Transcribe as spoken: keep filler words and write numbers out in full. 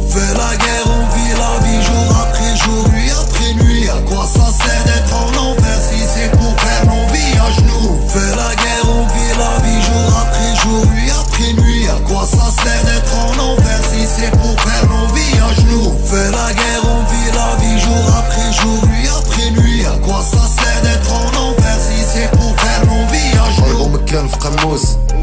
fait la guerre, on vit la vie jour après jour, nuit après nuit. À quoi ça sert d'être en enfer si c'est pour faire nos vies à genoux? On fait la guerre, on vit la vie jour après jour, nuit après nuit. À quoi ça sert d'être en enfer si c'est pour faire nos vies à genoux? On fait la guerre, on vit la vie jour après jour, nuit après nuit. À quoi ça sert d'être en enfer si c'est pour faire nos vies à genoux? مكان في قموس